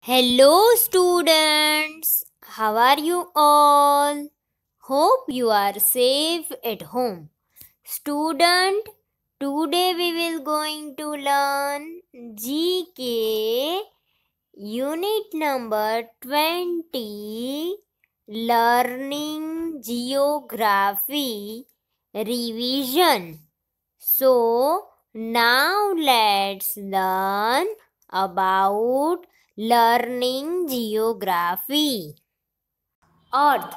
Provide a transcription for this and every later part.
Hello, students. How are you all? Hope you are safe at home. Student, today we will going to learn GK unit number 20, learning geography revision. So now let's learn about learning geography. Earth,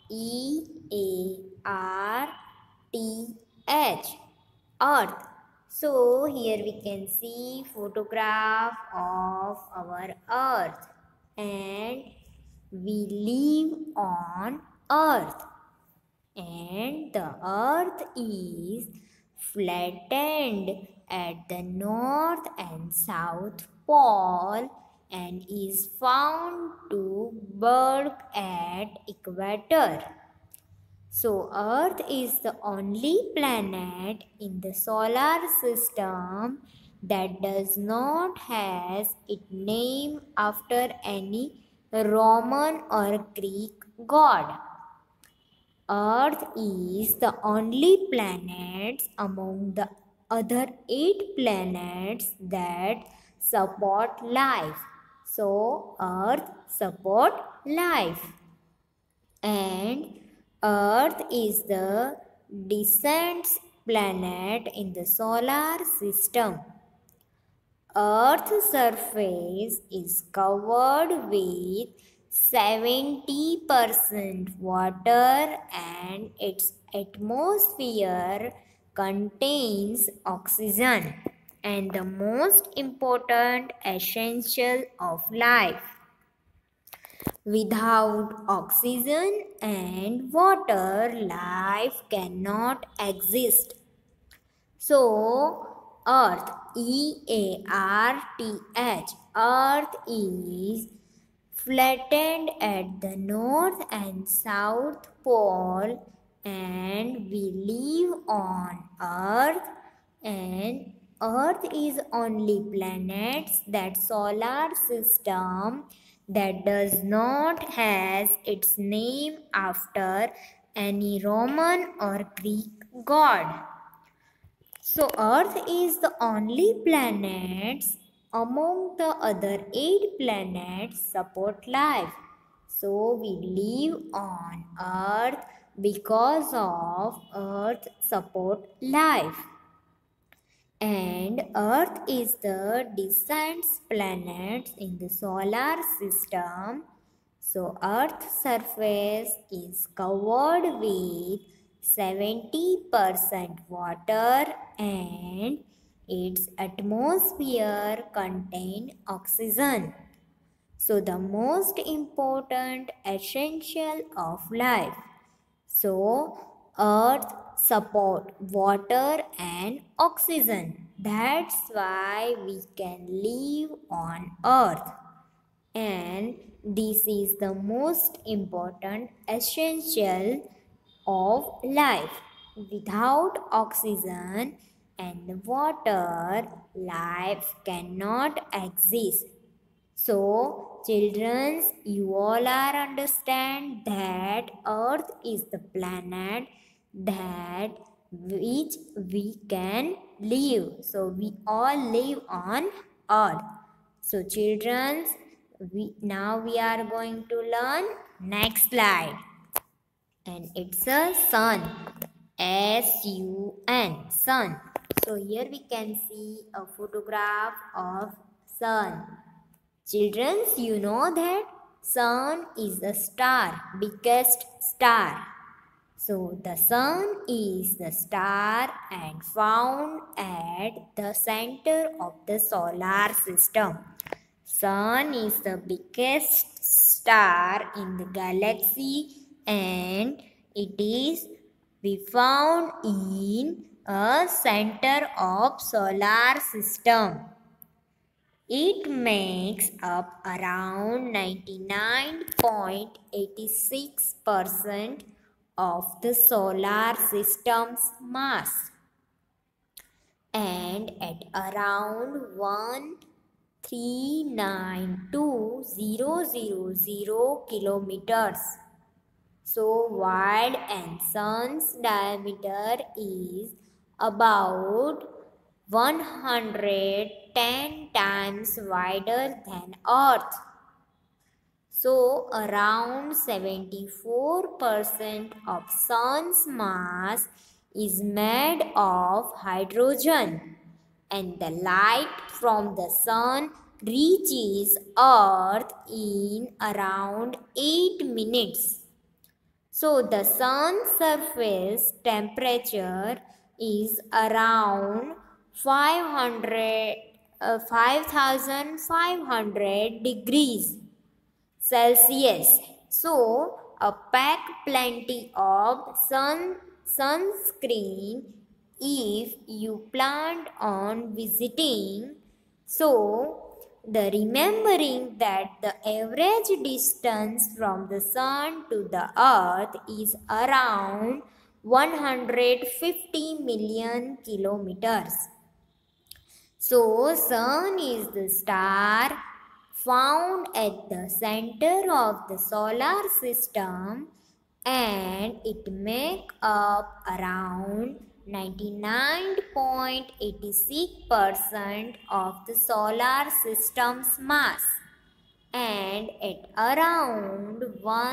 Earth, Earth. So here we can see photograph of our Earth, and we live on Earth, and the Earth is flattened at the north and south pole and is found to bulk at equator. So Earth is the only planet in the solar system that does not has its name after any Roman or Greek god. Earth is the only planet among the other 8 planets that support life. So Earth support life, and Earth is the descent planet in the solar system. Earth's surface is covered with 70% water, and its atmosphere contains oxygen and the most important essential of life. Without oxygen and water, life cannot exist. So, Earth, Earth, Earth is flattened at the north and south pole, and we live on Earth, and Earth is only planets that solar system that does not has its name after any Roman or Greek god. So Earth is the only planet among the other 8 planets support life. So we live on Earth because of Earth support life. And Earth is the descent planet in the solar system. So Earth's surface is covered with 70% water, and its atmosphere contains oxygen. So the most important essential of life. So Earth support water and oxygen. That's why we can live on Earth. And this is the most important essential of life. Without oxygen and water, life cannot exist. So, children, you all are understand that Earth is the planet that which we can live. So, we all live on Earth. So, children, now we are going to learn next slide, and it's a sun. S-U-N, sun. So here we can see a photograph of sun. Children, you know that sun is a star, biggest star. So the sun is the star and found at the center of the solar system. Sun is the biggest star in the galaxy, and it is be found in a center of solar system. It makes up around 99.86% of the solar system's mass, and at around 1 392,000 kilometers. So wide and Sun's diameter is about 110 times wider than Earth. So around 74% of Sun's mass is made of hydrogen, and the light from the Sun reaches Earth in around 8 minutes. So the Sun's surface temperature is around 5,500 degrees Celsius. So pack plenty of sunscreen if you plan on visiting. So the remembering that the average distance from the sun to the earth is around 150 million kilometers. So sun is the star found at the center of the solar system, and it makes up around 99.86% of the solar system's mass, and at around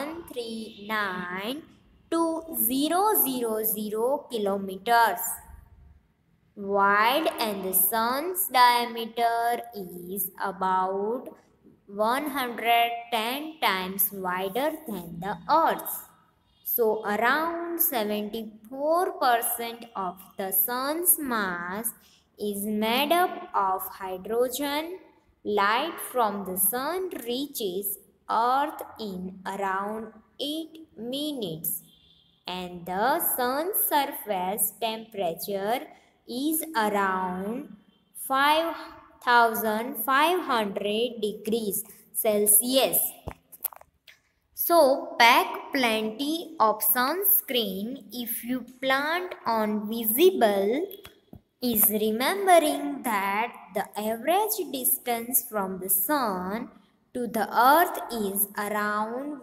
139,200 kilometers wide, and the sun's diameter is about 110 times wider than the earth's. So around 74% of the sun's mass is made up of hydrogen. Light from the sun reaches earth in around 8 minutes, and the sun's surface temperature is around 5,500 degrees Celsius. So pack plenty of sunscreen if you plan on visible is remembering that the average distance from the sun to the earth is around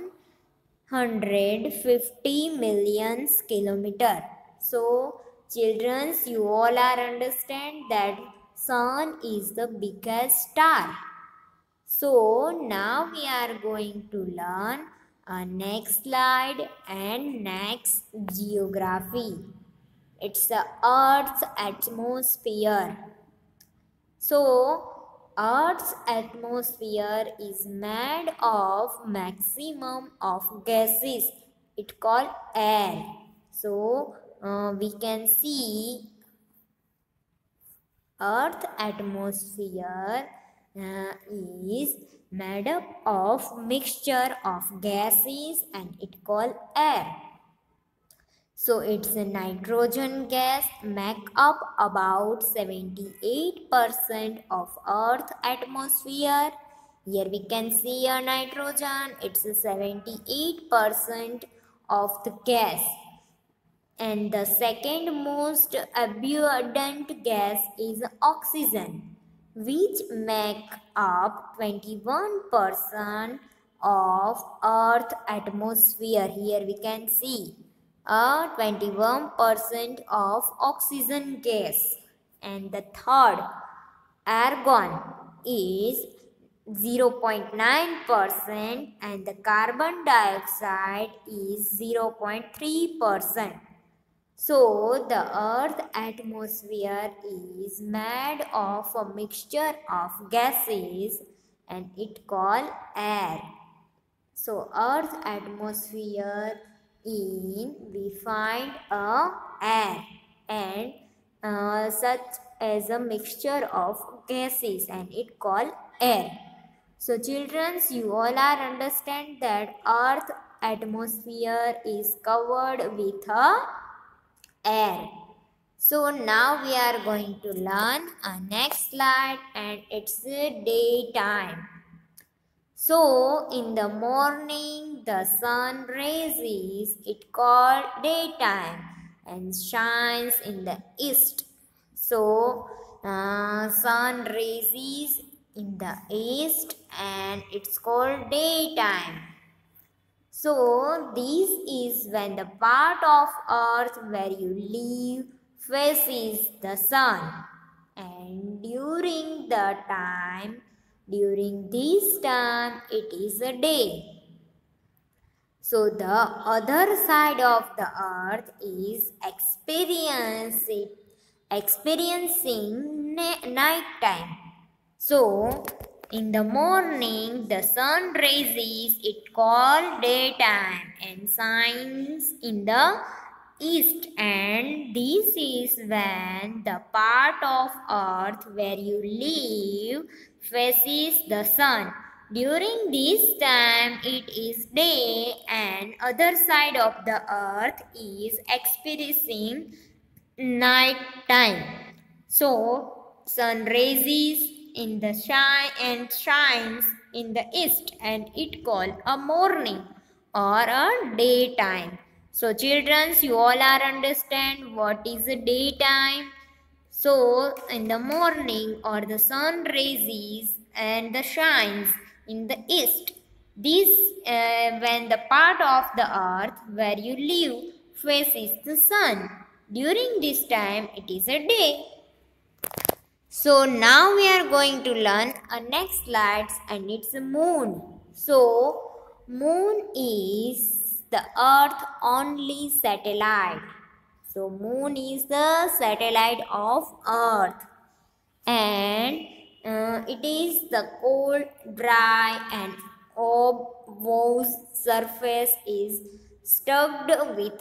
150 million kilometers. So children, you all are understand that sun is the biggest star. So now we are going to learn a next slide and next geography. It's the Earth's atmosphere. So Earth's atmosphere is made of maximum of gases. It's called air. So we can see Earth atmosphere is made up of mixture of gases, and it called air. So it's a nitrogen gas make up about 78% of Earth atmosphere. Here we can see a nitrogen, it's a 78% of the gas. And the second most abundant gas is oxygen, which make up 21% of Earth atmosphere. Here we can see 21% of oxygen gas. And the third, argon, is 0.9%, and the carbon dioxide is 0.3%. So the Earth atmosphere is made of a mixture of gases, and it called air. So Earth atmosphere we find air and such as a mixture of gases, and it called air. So children, you all are understand that Earth atmosphere is covered with air. So now we are going to learn a next slide, and it's daytime. So in the morning the sun rises, it called daytime, and shines in the east. So sun rises in the east and it's called daytime. So this is when the part of earth where you live faces the sun, and during this time it is a day. So the other side of the earth is experiencing night time. So in the morning the sun rises, it called daytime, and shines in the east, and this is when the part of earth where you live faces the sun. During this time it is day, and other side of the earth is experiencing night time. So sun rises in the shine and shines in the east, and it called a morning or a daytime. So children, you all are understand what is the daytime. So in the morning or the sun rises and the shines in the east. This when the part of the earth where you live faces the sun. During this time it is a day. So now we are going to learn a next slides, and it's a moon. So moon is the earth only satellite. So moon is the satellite of earth, and it is the cold, dry and obvous surface is studded with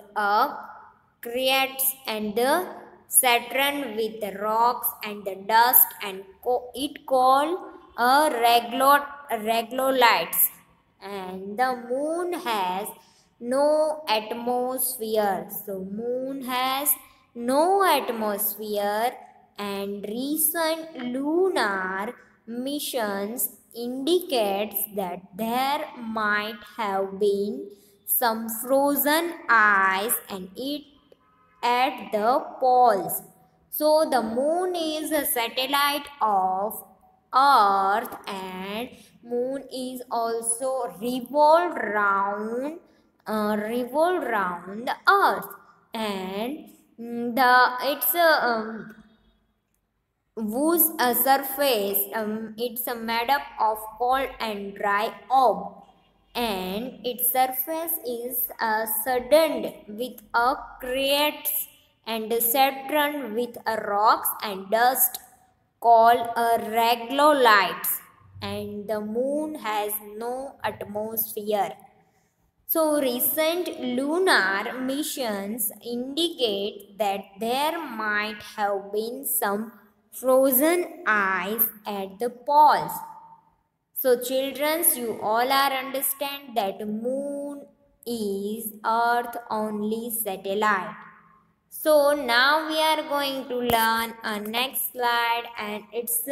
crates and the Saturn with the rocks and the dust, and it called a reglolites. And the moon has no atmosphere. So moon has no atmosphere, and recent lunar missions indicates that there might have been some frozen ice and it at the poles. So the moon is a satellite of earth, and moon is also revolved round the earth, and the its whose surface it's made up of cold and dry orb, and its surface is studded with crates and Saturn with rocks and dust called reglolites, and the moon has no atmosphere. So recent lunar missions indicate that there might have been some frozen ice at the poles. So children, you all are understand that moon is earth only satellite. So now we are going to learn a next slide, and it's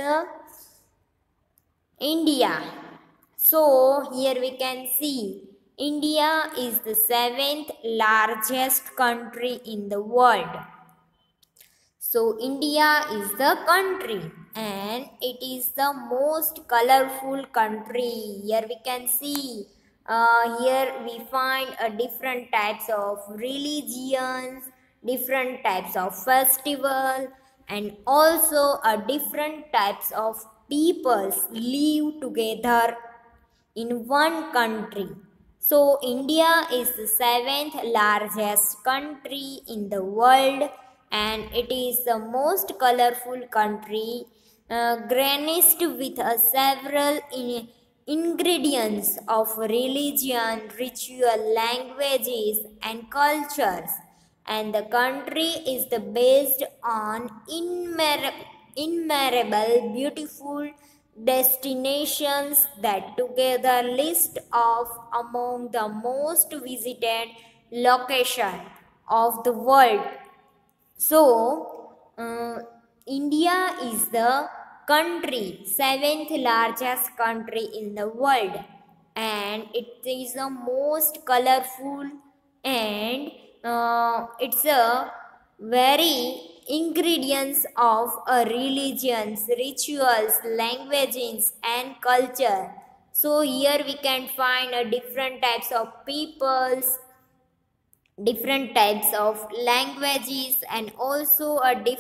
India. So here we can see India is the 7th largest country in the world. So India is the country, and it is the most colorful country. Here we can see here we find different types of religions, different types of festival, and also different types of peoples live together in one country. So India is the 7th largest country in the world, and it is the most colorful country, garnished with several ingredients of religion, ritual, languages and cultures. And the country is based on innumerable beautiful destinations that together list of among the most visited location of the world. So India is the country 7th largest country in the world, and it is the most colorful, and it's a very ingredients of religions, rituals, languages, and culture. So here we can find different types of peoples, different types of languages, and also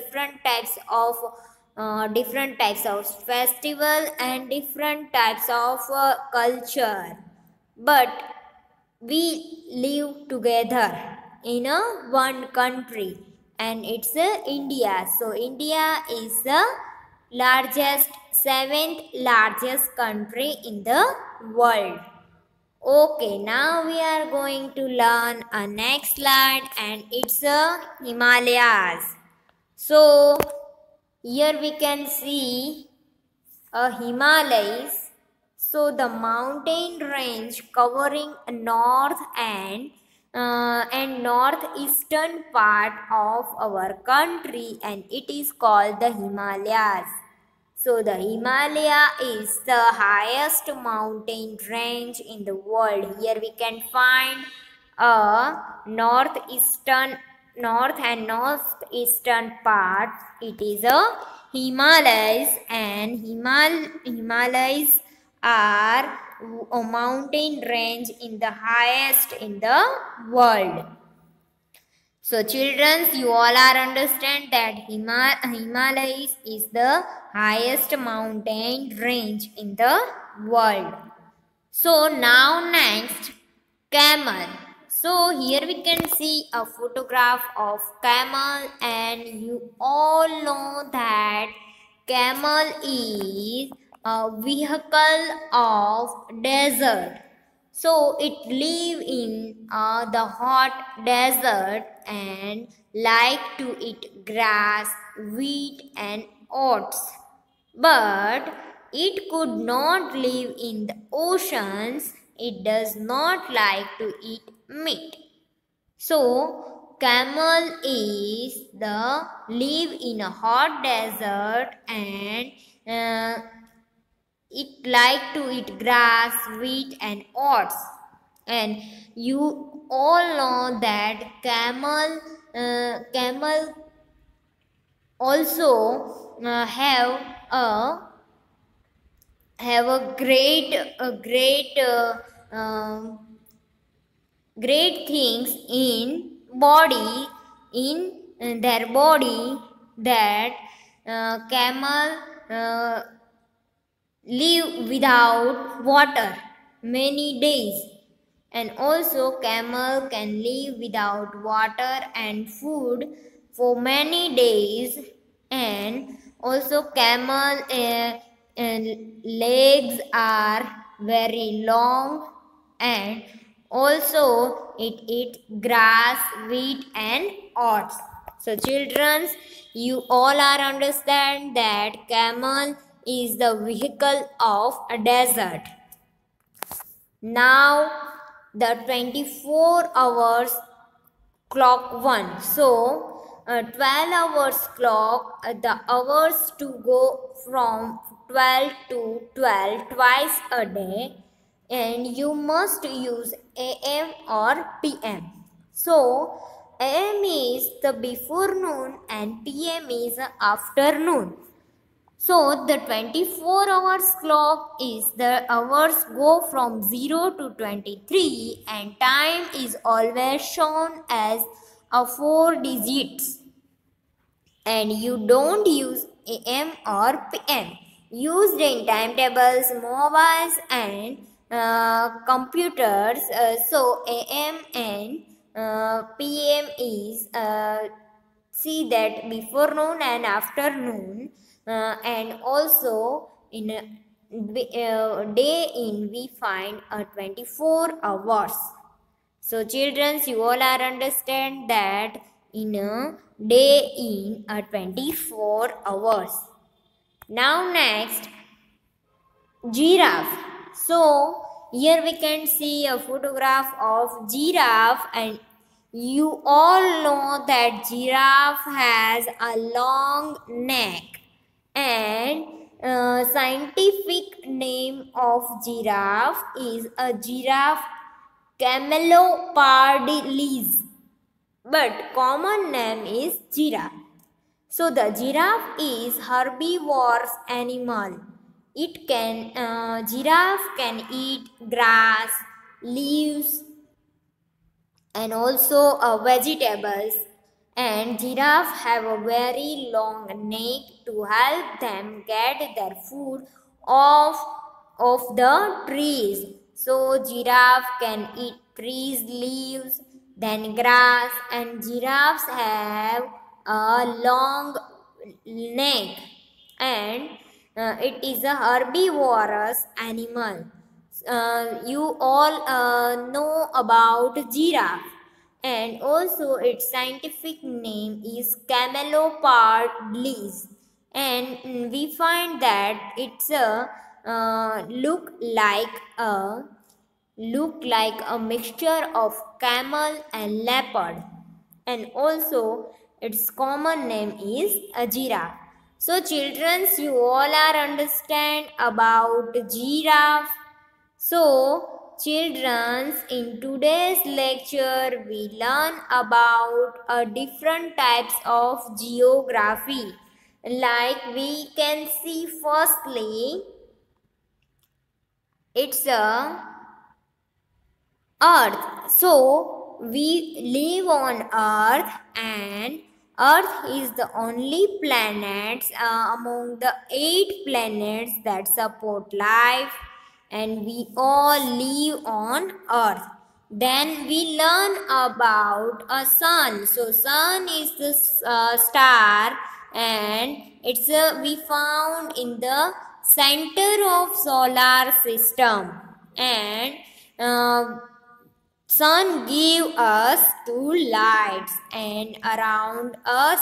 different types of festival and different types of culture. But we live together in a one country, and it's India. So India is the seventh largest country in the world. Okay, now we are going to learn a next slide, and it's Himalayas. So here we can see Himalayas. So the mountain range covering and northeastern part of our country, and it is called the Himalayas. So the Himalaya is the highest mountain range in the world. Here we can find a north and northeastern part. It is a Himalayas, and Himalayas are a mountain range in the highest in the world. So children, you all are understand that Himalayas is the highest mountain range in the world. So now next, camel. So here we can see a photograph of camel, and you all know that camel is a vehicle of desert. So it live in the hot desert and like to eat grass, wheat and oats. But it could not live in the oceans. It does not like to eat meat. So camel is the live in a hot desert, and it like to eat grass, wheat and oats. And you all know that camel also have a great things in their body, that camel live without water many days, and also camel can live without water and food for many days. And also camel legs are very long, and also it eats grass, wheat and oats. So children, you all are understand that camel is the vehicle of a desert. Now the 24 hours clock one. So 12 hours clock, the hours to go from 12 to 12 twice a day, and you must use AM or PM. So AM is the before noon and PM is the afternoon. So the 24 hours clock is the hours go from 0 to 23, and time is always shown as a 4 digits. And you don't use AM or PM. Used in timetables, mobiles and computers. So AM and PM is see that before noon and afternoon. And also in a day in we find 24 hours. So children, you all are understand that in a day in 24 hours. Now next, giraffe. So here we can see a photograph of giraffe, and you all know that giraffe has a long neck, and scientific name of giraffe is a giraffe camelopardalis, but common name is giraffe. So the giraffe is herbivorous animal. Giraffe can eat grass, leaves, and also vegetables. And giraffe have a very long neck to help them get their food off of the trees. So giraffe can eat trees leaves, then grass, and giraffes have a long neck, and it is a herbivorous animal. You all know about giraffe, and also its scientific name is camelopardlis, and we find that it's a look like a mixture of camel and leopard, and also its common name is a giraffe. So children, you all are understand about giraffe. So, children, in today's lecture, we learn about different types of geography. Like we can see, firstly, it's a Earth. So, we live on Earth, and Earth is the only planet among the 8 planets that support life, and we all live on Earth. Then we learn about a sun. So, sun is the star, and it's we found in the center of solar system, and uh, sun give us two lights, and around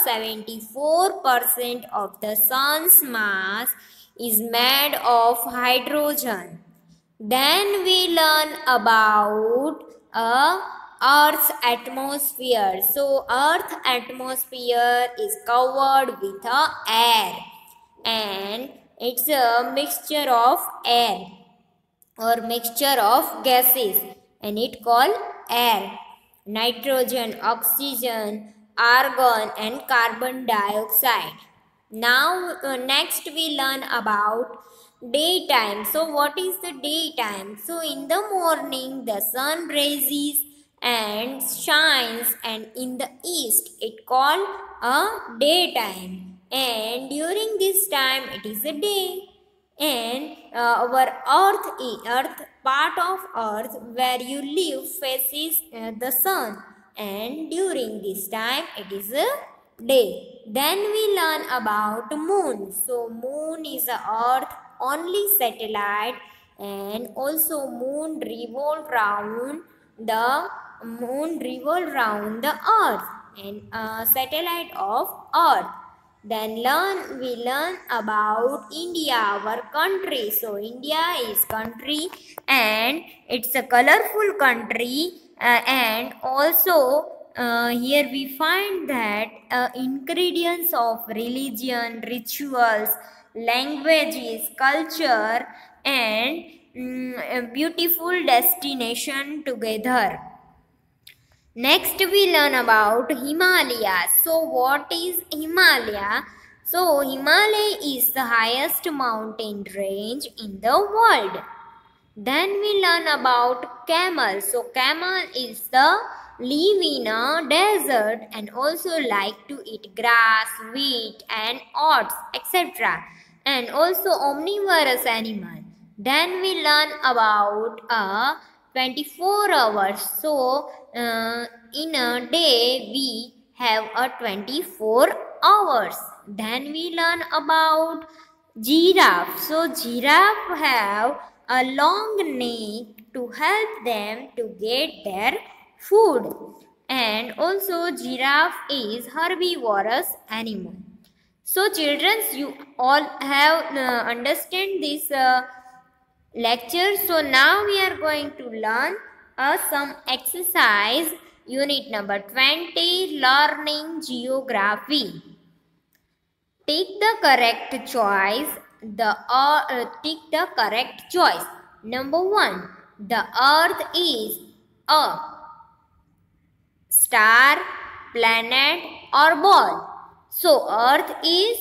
74% of the sun's mass is made of hydrogen. Then we learn about Earth's atmosphere. So Earth's atmosphere is covered with air, and it's a mixture of air or mixture of gases, and it called air: nitrogen, oxygen, argon, and carbon dioxide. Now next we learn about daytime. So what is the daytime? So in the morning the sun rises and shines, and in the east it called a daytime, and during this time it is a day. And our earth part of earth where you live faces the sun, and during this time it is a day. Then we learn about moon. So moon is a earth only satellite, and also moon revolve round the earth, and a satellite of earth. Then we learn about India, our country. So India is country, and it's a colorful country, and also here we find that ingredients of religion, rituals, languages, culture, and a beautiful destination together. Next we learn about Himalaya. So what is Himalaya? So Himalaya is the highest mountain range in the world. Then we learn about camel. So camel is the live in a desert and also like to eat grass, wheat and oats, etc. And also omnivorous animal. Then we learn about a 24 hours. So in a day we have a 24 hours. Then we learn about giraffe. So giraffe have a long neck to help them to get their food, and also giraffe is herbivorous animal. So children, you all have understand this lecture. So now we are going to learn some exercise, unit number 20, learning geography. Take the correct choice. Take the correct choice. Number 1. The earth is a star, planet or ball. So Earth is,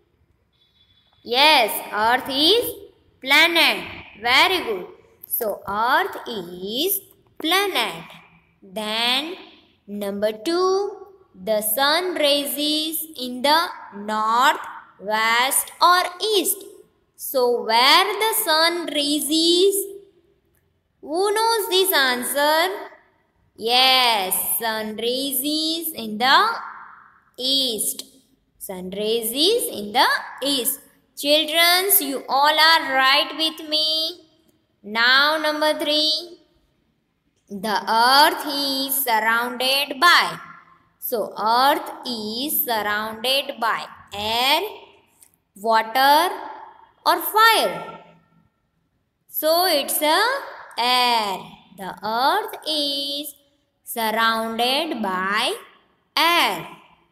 yes, Earth is planet. Very good. So Earth is planet. Then number 2, the sun rises in the north, west or east. So where the sun rises? Who knows this answer? Yes, sun rises in the east. Sun rises in the east. Children, you all are right with me. Now number 3. The earth is surrounded by. So earth is surrounded by air, water or fire. So it's a air. The earth is surrounded by air.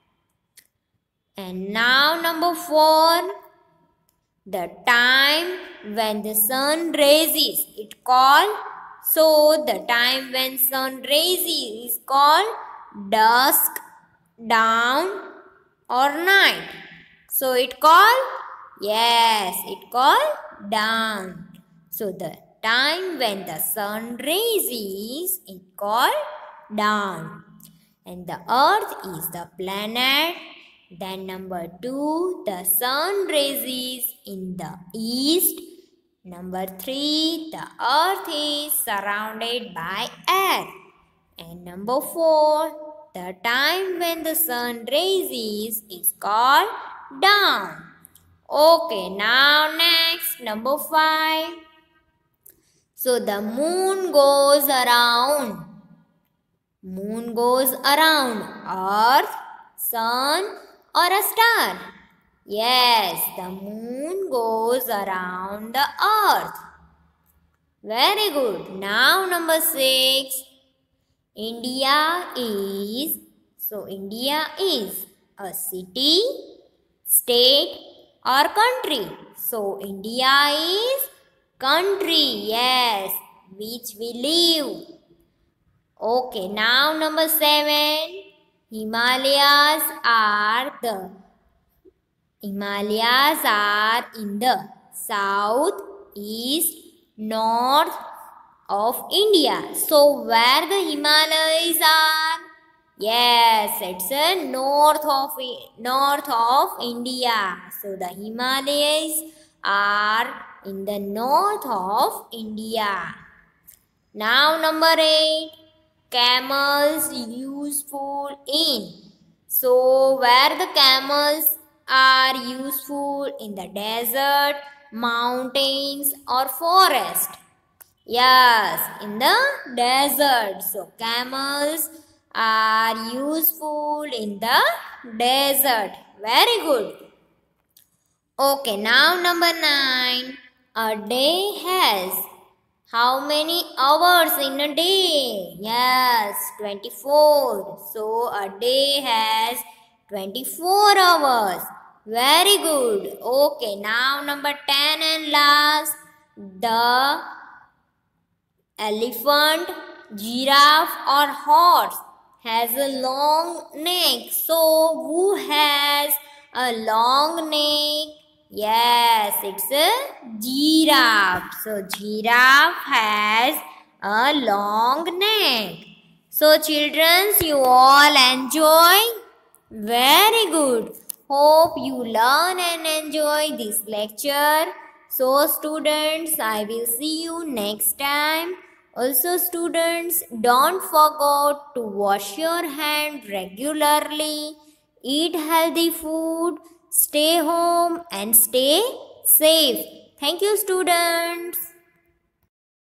And now number 4. The time when the sun rises, it called, so the time when sun rises is called dusk, dawn or night. So it called, yes, it called dawn. So the time when the sun rises, it called dawn. And the earth is the planet. Then number 2, the sun rises in the east. Number 3, the earth is surrounded by air. And number 4, the time when the sun rises is called dawn. Okay, now next, number 5. So the moon goes around. Moon goes around earth, sun or a star? Yes, the moon goes around the earth. Very good. Now number 6. India is a city, state or country. So India is country, yes, which we live. Okay, now number 7. Himalayas are in the south, east, north of India. So where the Himalayas are? Yes, it's north of India. So the Himalayas are in the north of India. Now number 8. Camels useful in. So where the camels are useful? In the desert, mountains or forest? Yes, in the desert. So camels are useful in the desert. Very good. Okay, now number 9. A day has how many hours in a day? Yes, 24. So a day has 24 hours. Very good. Okay, now number 10 and last. The elephant, giraffe or horse has a long neck. So who has a long neck? Yes, it's a giraffe. So giraffe has a long neck. So children, you all enjoy? Very good. Hope you learn and enjoy this lecture. So students, I will see you next time. Also students, don't forget to wash your hand regularly. Eat healthy food. Stay home and stay safe. Thank you, students.